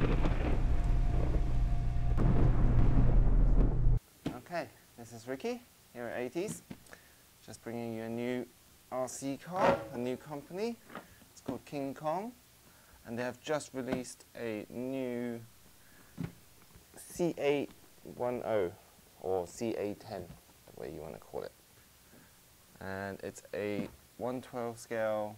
Okay, this is Ricky here at 80s. Just bringing you a new RC car, a new company. It's called King Kong, and they have just released a new CA10 or CA10, the way you want to call it. And it's a 1/12 scale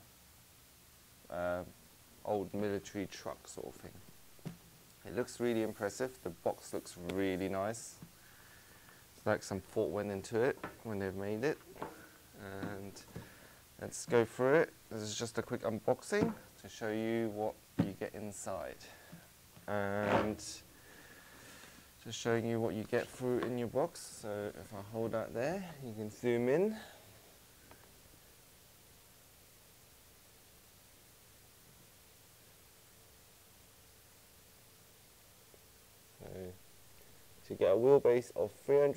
old military truck sort of thing. It looks really impressive. The box looks really nice. It's like some thought went into it when they've made it. And let's go through it. This is just a quick unboxing to show you what you get inside. And just showing you what you get through in your box. So if I hold that there, you can zoom in. So you get a wheelbase of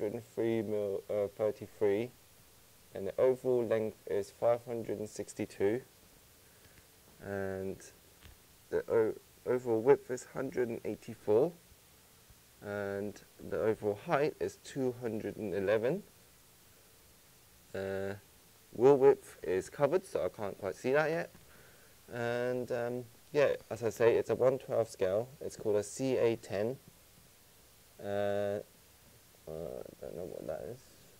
303mm, and the overall length is 562, and the overall width is 184, and the overall height is 211. Wheel width is covered, so I can't quite see that yet. And yeah, as I say, it's a 1/12 scale. It's called a CA10. I don't know what that is.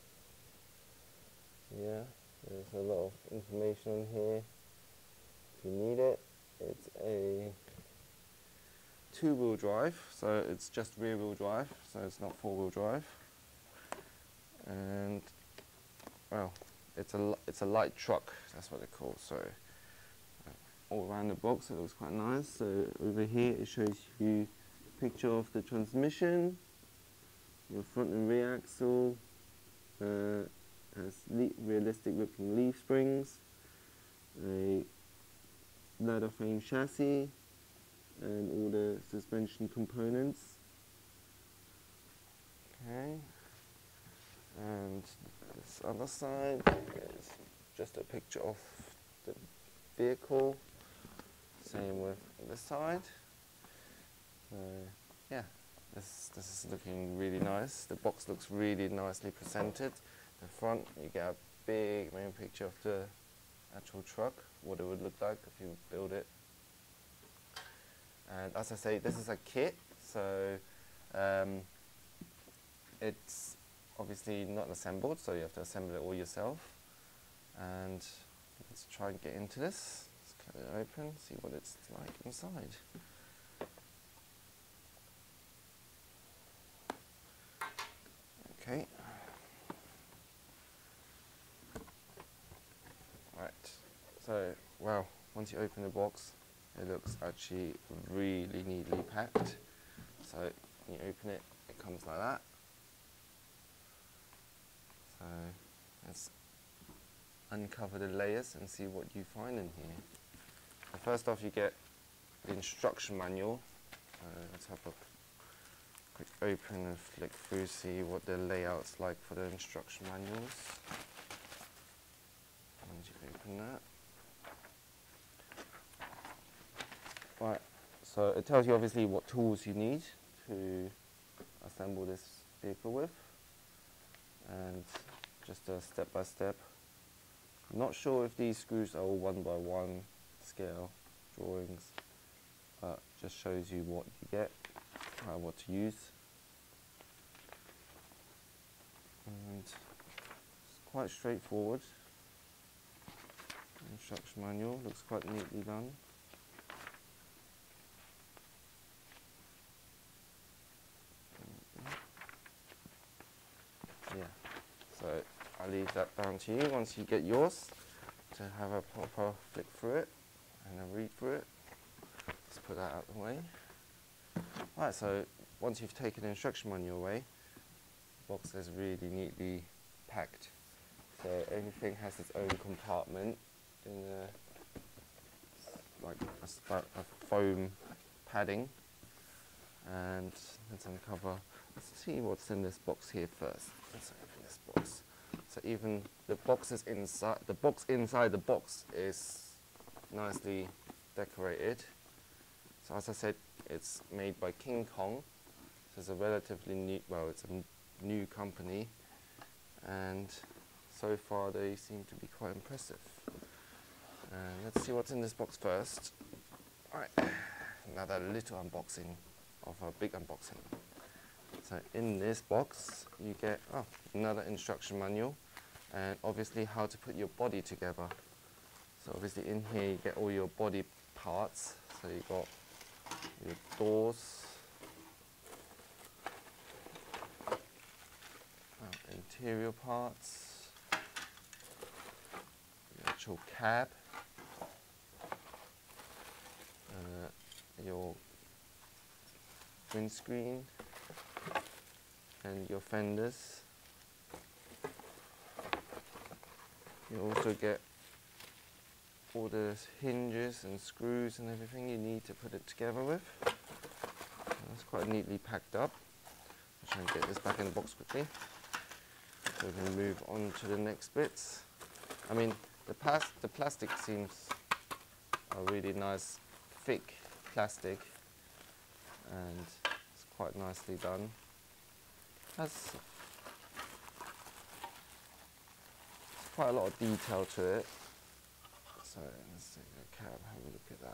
Yeah, there's a lot of information on here if you need it. It's a 2-wheel drive, so it's just rear-wheel drive, so it's not 4-wheel drive. And well, it's a light truck, that's what it's called. So all around the box it looks quite nice. So over here it shows you a picture of the transmission, your front and rear axle, has realistic looking leaf springs, a ladder frame chassis, and all the suspension components. Okay, and this other side is just a picture of the vehicle. Same with this side. So yeah, this is looking really nice. The box looks really nicely presented. The front, you get a big main picture of the actual truck, what it would look like if you build it. And as I say, this is a kit, so it's obviously not assembled, so you have to assemble it all yourself. And let's try and get into this. Let's cut it open, see what it's like inside. Okay. Right. So, well, once you open the box, it looks actually really neatly packed. So when you open it, it comes like that. So let's uncover the layers and see what you find in here. So first off, you get the instruction manual. Let's have a quick open and flick through, see what the layout's like for the instruction manuals. Once you open that. Right, so it tells you obviously what tools you need to assemble this vehicle with, and just a step-by-step. I'm not sure if these screws are all 1x1 scale drawings, but just shows you what you get, what to use. And it's quite straightforward. Instruction manual looks quite neatly done. Yeah, so I'll leave that down to you once you get yours to have a proper flick through it and a read through it. Let's put that out of the way. Right, so once you've taken the instruction manual away, the box is really neatly packed. So everything has its own compartment in like a foam padding. And let's uncover. Let's see what's in this box here first. Let's open this box. So even the box is inside. The box inside the box is nicely decorated. So as I said, it's made by King Kong. So it's a relatively new, well, it's a new company, and so far they seem to be quite impressive. Let's see what's in this box first. Alright, another little unboxing of a big unboxing. So in this box you get another instruction manual, and obviously how to put your body together. So obviously in here you get all your body parts. So you got your doors, interior parts, the actual cab, your windscreen, and your fenders. You also get all the hinges and screws and everything you need to put it together with. That's quite neatly packed up. I'll try and get this back in the box quickly, so we can move on to the next bits. I mean, the plastic seems a really nice, thick plastic, and it's quite nicely done. Has quite a lot of detail to it. So let's take the cab, have a look at that.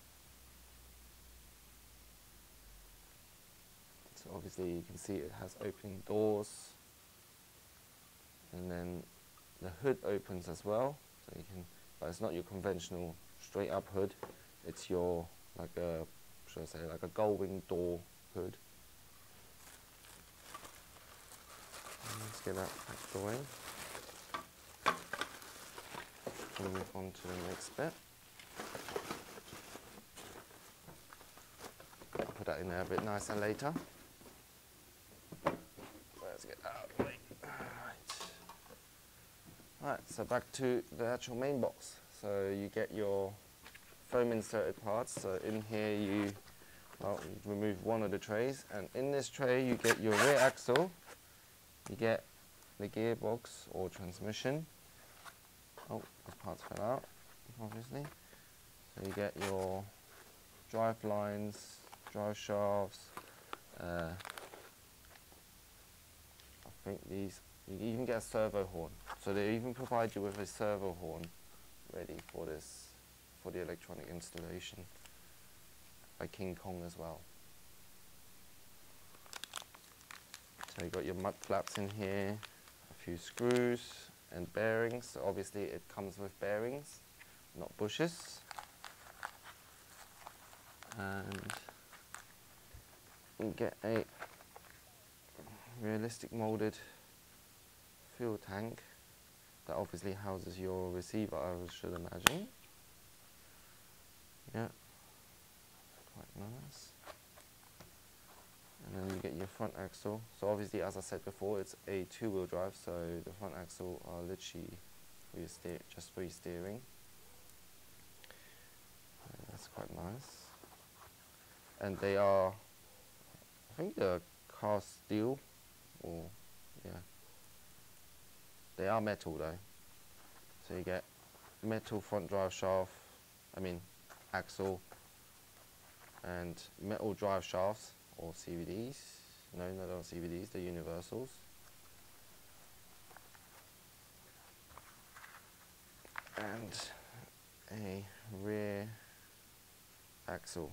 So obviously you can see it has opening doors, and then the hood opens as well. So you can, but it's not your conventional straight up hood. It's your, like a, should I say, like a gull wing door hood. And let's get that packed away. We'll move on to the next bit. I'll put that in there a bit nicer later. Let's get that out of the way. Alright, so back to the actual main box. So you get your foam inserted parts. So in here you remove one of the trays, and in this tray you get your rear axle, you get the gearbox or transmission. Oh, those parts fell out, obviously. So you get your drive lines, drive shafts. I think these, you even get a servo horn. So they even provide you with a servo horn ready for this, for the electronic installation by King Kong as well. So you got your mud flaps in here, a few screws and bearings. So obviously it comes with bearings, not bushes. And you get a realistic molded fuel tank that obviously houses your receiver, I should imagine. Yeah, quite nice. And then you get your front axle. So obviously, as I said before, it's a two-wheel drive, so the front axle are literally for your just for your steering. That's quite nice. And they are, I think they're cast steel, or yeah, they are metal though. So you get metal front drive shaft, axle, and metal drive shafts, or CVDs. No, not all CVDs, they're universals. And a rear axle.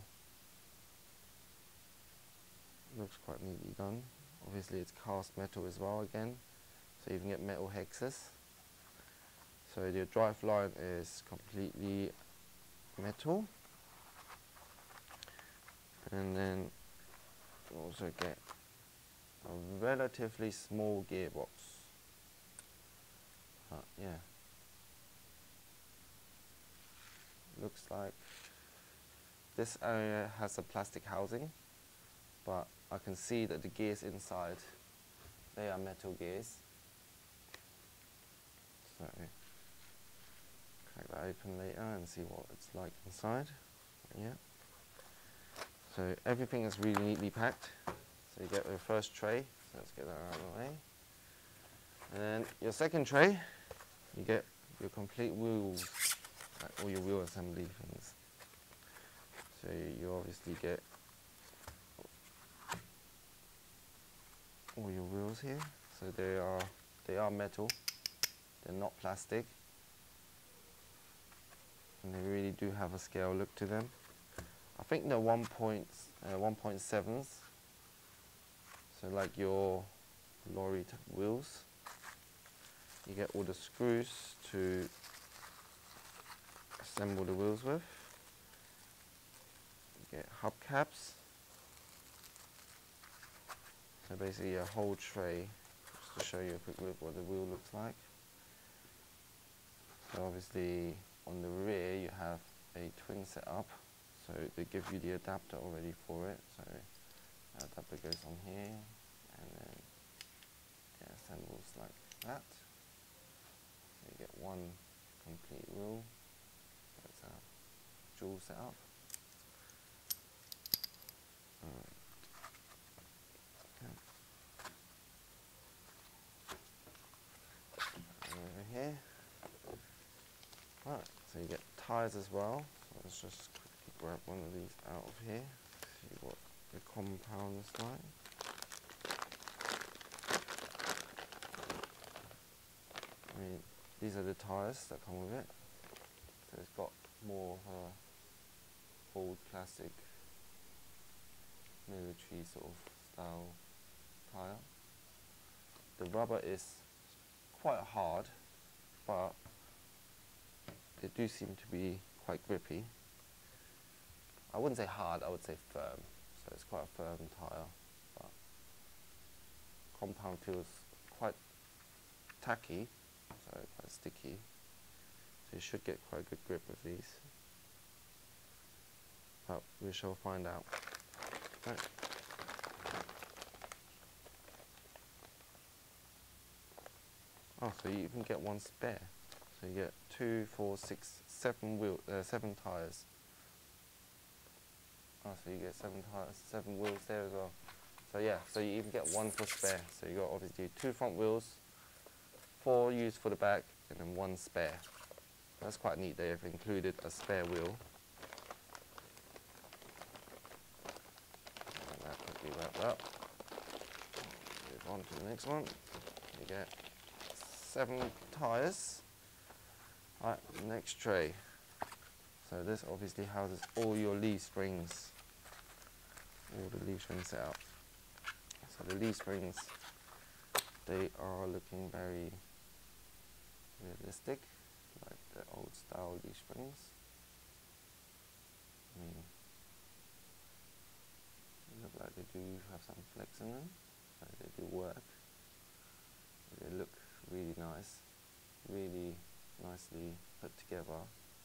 Looks quite neatly done. Obviously it's cast metal as well again, so you can get metal hexes. So your drive line is completely metal. And then you also get a relatively small gearbox. Yeah. Looks like this area has a plastic housing, but I can see that the gears inside, they are metal gears. So crack that open later and see what it's like inside. Yeah. So everything is really neatly packed. So you get your first tray, so let's get that out of the way. And then your second tray, you get your complete wheels, like all your wheel assembly things. So you obviously get all your wheels here. So they are metal, they're not plastic, and they really do have a scale look to them. I think they're 1.7s, so like your lorry wheels. You get all the screws to assemble the wheels with. You get hubcaps. So basically a whole tray, just to show you a quick look what the wheel looks like. So obviously on the rear you have a twin setup, so they give you the adapter already for it. So the adapter goes on here and then it assembles like that. So you get one complete wheel. That's a dual setup. Over here. Right, so you get tyres as well. So let's just quickly grab one of these out of here, see what the compound is like. I mean, these are the tyres that come with it. So it's got more of a old classic military sort of style tyre. The rubber is quite hard, but they do seem to be quite grippy. I wouldn't say hard, I would say firm. So it's quite a firm tyre, but compound feels quite tacky, so quite sticky. So you should get quite a good grip with these. But we shall find out. Right. Oh, so you even get one spare. So you get 2, 4, 6, 7 tyres. Oh, so you get 7 tyres, 7 wheels there as well. So yeah, so you even get one for spare. So you got obviously 2 front wheels, 4 used for the back, and then 1 spare. That's quite neat. They have included a spare wheel. And that quickly wrapped up. Move on to the next one. You get 7 tyres. Right, next tray. So this obviously houses all your leaf springs. All the leaf springs set up. So the leaf springs, they are looking very realistic, like the old style leaf springs. I mean, they look like they do have some flex in them, so they do work. They look really nice, really nicely put together.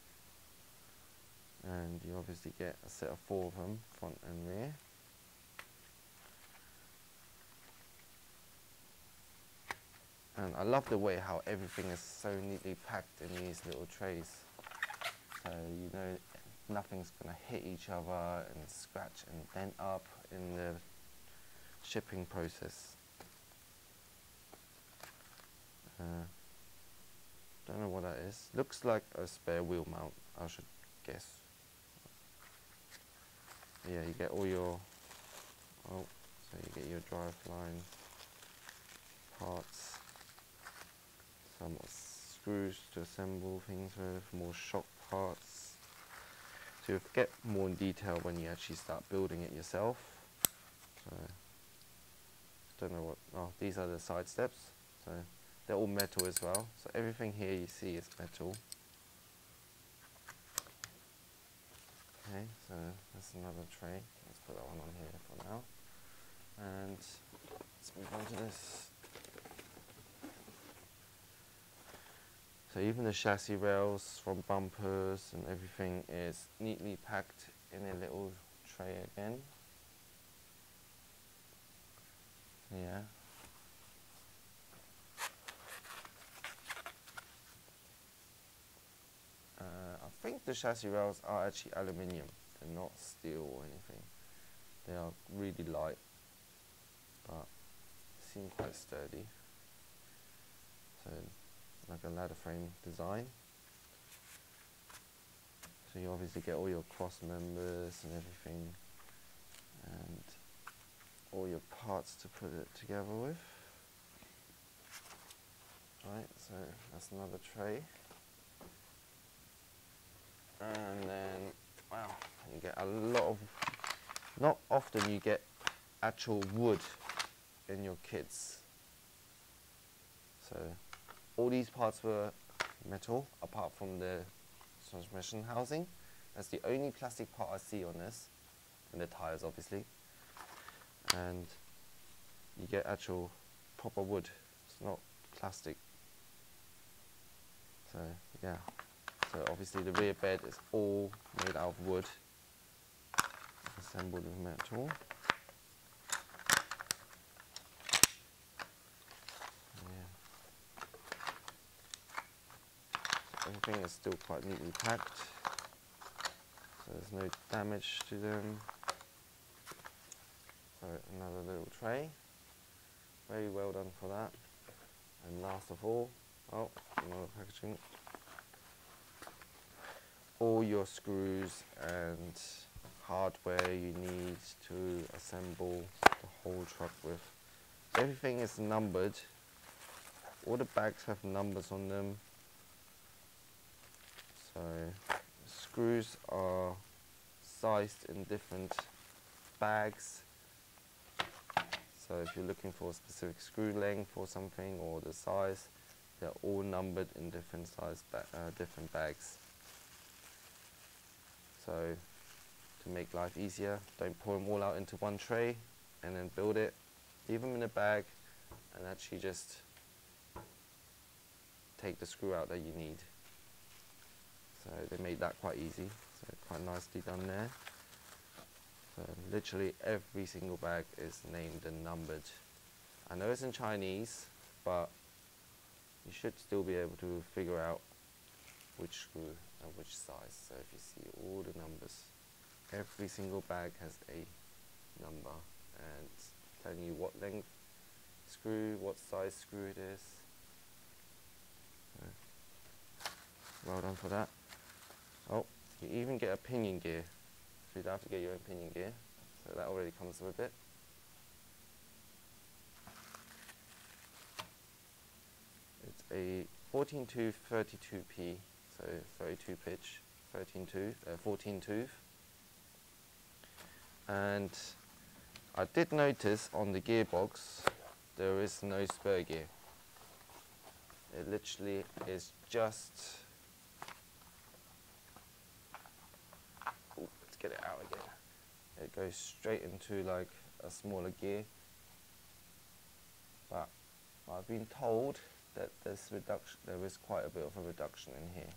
And you obviously get a set of 4 of them, front and rear. And I love the way how everything is so neatly packed in these little trays. So you know nothing's going to hit each other and scratch and dent up in the shipping process. Don't know what that is. Looks like a spare wheel mount, I should guess. Yeah, you get all your, so you get your driveline parts, some screws to assemble things with, more shock parts. So you'll get more in detail when you actually start building it yourself. So, don't know what, oh, these are the side steps. So they're all metal as well. So everything here you see is metal. Okay, so that's another tray. Let's put that one on here for now. And let's move on to this. So even the chassis rails from bumpers and everything is neatly packed in a little tray again. Yeah. I think the chassis rails are actually aluminium. They're not steel or anything. They are really light, but seem quite sturdy. So like a ladder frame design. So you obviously get all your cross members and everything, and all your parts to put it together with. Right, so that's another tray. And then, wow, you get a lot of, not often you get actual wood in your kits. So all these parts were metal, apart from the transmission housing. That's the only plastic part I see on this, and the tires obviously. And you get actual proper wood, it's not plastic. So yeah, so obviously the rear bed is all made out of wood, assembled with metal. Yeah. So everything is still quite neatly packed, so there's no damage to them. So another little tray, very well done for that. And last of all, oh, another packaging. All your screws and hardware you need to assemble the whole truck with. Everything is numbered. All the bags have numbers on them. So screws are sized in different bags. So if you're looking for a specific screw length or something, or the size, they're all numbered in different size different bags. So to make life easier, don't pour them all out into one tray and then build it. Leave them in a bag and actually just take the screw out that you need. So they made that quite easy, so quite nicely done there. So literally every single bag is named and numbered. I know it's in Chinese, but you should still be able to figure out which screw and which size. So if you see all the numbers, every single bag has a number and telling you what length screw, what size screw it is. So, well done for that. Oh, you even get a pinion gear, so you don't have to get your own pinion gear. So that already comes with it. It's a 14 tooth 32p, so 32 pitch, 14 tooth. And I did notice on the gearbox there is no spur gear. It literally is just, ooh, let's get it out again. It goes straight into like a smaller gear. But I've been told that there is quite a bit of a reduction in here.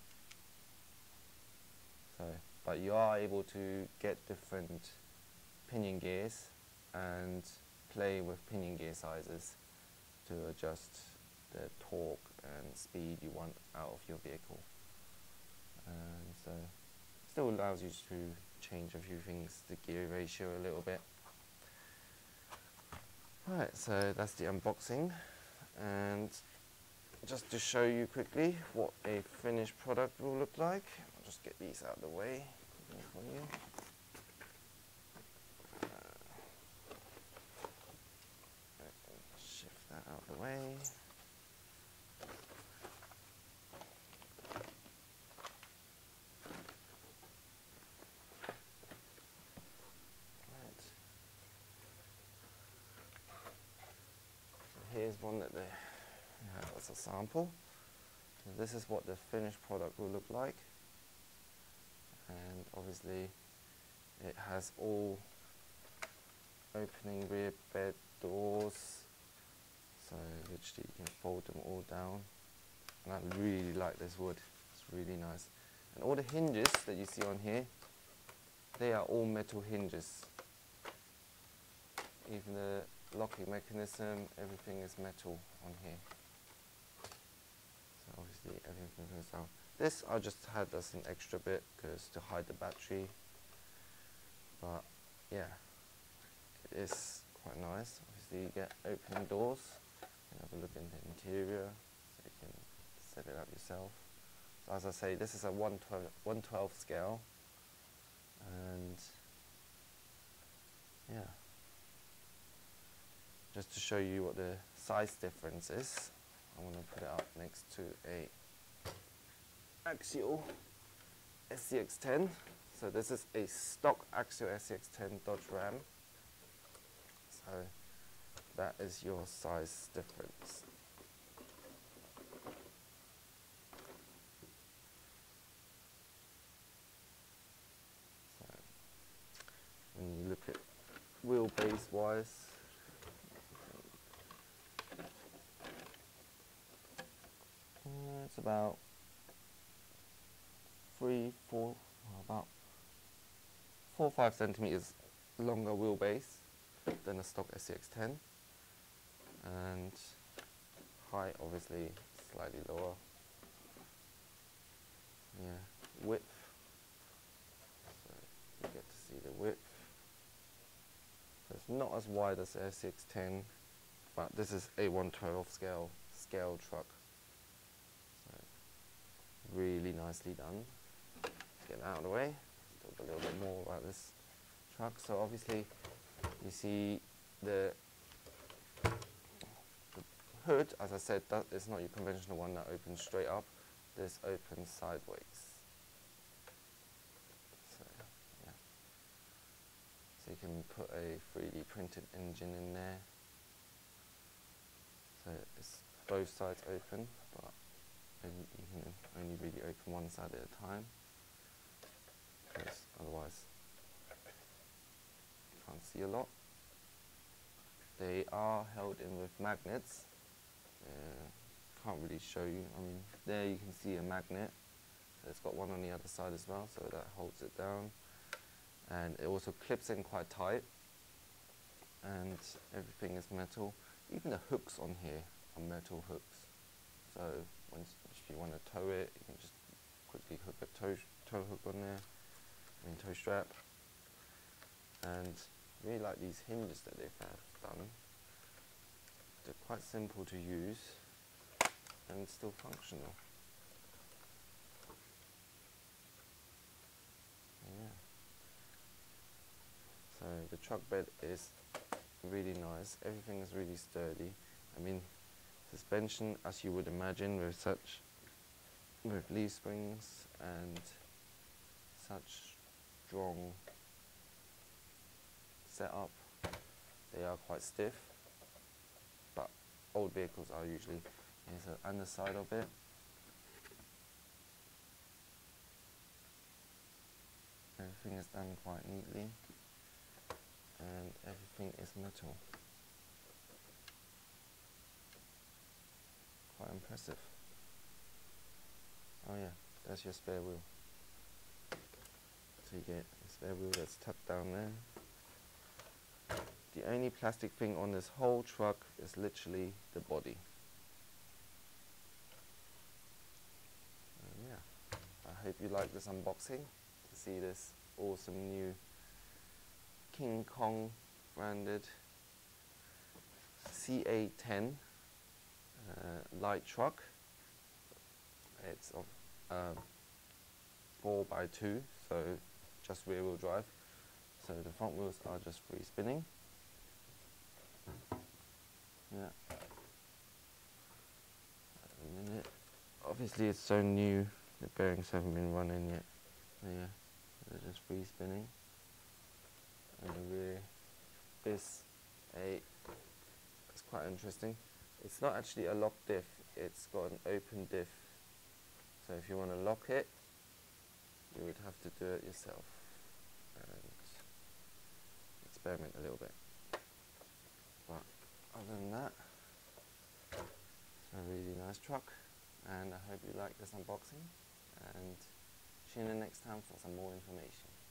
So, but you are able to get different pinion gears and play with pinion gear sizes to adjust the torque and speed you want out of your vehicle. And so still allows you to change a few things, the gear ratio a little bit. Right, so that's the unboxing, and just to show you quickly what a finished product will look like, I'll just get these out of the way for you. Shift that out of the way. Right. So here's one that they have as a sample. So this is what the finished product will look like, and obviously it has all opening rear bed doors, so literally you can fold them all down, and I really like this wood, it's really nice. And all the hinges that you see on here, they are all metal hinges. Even the locking mechanism, everything is metal on here. So obviously everything goes down. This I just had as an extra bit because to hide the battery, but yeah, it is quite nice. Obviously you get opening doors. You can have a look in the interior, so you can set it up yourself. So as I say, this is a 112 scale, and yeah, just to show you what the size difference is, I want to put it up next to a Axial SCX-10. So this is a stock Axial SCX-10 Dodge Ram. So that is your size difference. So when you look at wheelbase wise, it's about 4 or 5 centimeters longer wheelbase than a stock SCX-10, and height obviously slightly lower. Yeah, width. So you get to see the width. So it's not as wide as the SCX-10, but this is a 112 scale truck. So really nicely done. Let's get out of the way. Let's talk a little bit more about this truck. So obviously you see the hood, as I said, that is not your conventional one that opens straight up. This opens sideways. So yeah. So you can put a 3D printed engine in there. So it's both sides open, but you can only really open one side at a time, because otherwise you can't see a lot. They are held in with magnets. Can't really show you. I mean, there you can see a magnet. So it's got one on the other side as well, so that holds it down. And it also clips in quite tight. And everything is metal. Even the hooks on here are metal hooks. So if you want to tow it, you can just quickly hook a tow hook on there. Tow strap. And I really like these hinges that they've done. They're quite simple to use and still functional. Yeah. So the truck bed is really nice. Everything is really sturdy. I mean, suspension, as you would imagine, with leaf springs and such strong setup, they are quite stiff. But old vehicles are usually. Here's the underside of it. Everything is done quite neatly, and everything is metal. Quite impressive. Oh yeah, that's your spare wheel. So you get a spare wheel that's tucked down there. The only plastic thing on this whole truck is literally the body. And yeah, I hope you like this unboxing to see this awesome new King Kong branded CA10 light truck. It's of 4x2, so just rear wheel drive. So the front wheels are just free spinning. Yeah. A minute. Obviously it's so new, the bearings haven't been running yet. So yeah, they're just free spinning. And the rear is it's quite interesting. It's not actually a lock diff, it's got an open diff. So if you want to lock it, you would have to do it yourself and experiment a little bit. But other than that, it's a really nice truck, and I hope you like this unboxing, and tune in next time for some more information.